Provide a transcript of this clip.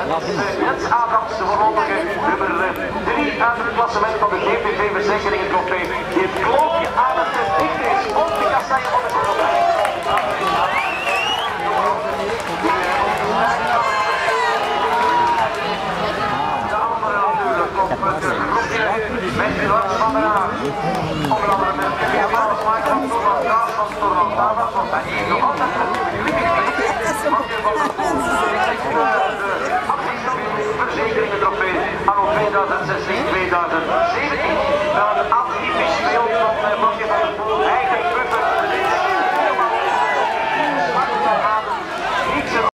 Jens Adams, de voorlopige nummer 3 uit het klassement van de GPV Verzekeringen Trofee. Die het kloofje aan het dicht is op de kasseien van de Korrelijn. De andere natuurlijk op het groepje met Lars van der Haag. Onder andere met Kevin Maasmaak van Thomas Graas van Torwald Tavas, want hij heeft nog altijd een Verzekeringen Trofee anno 2016.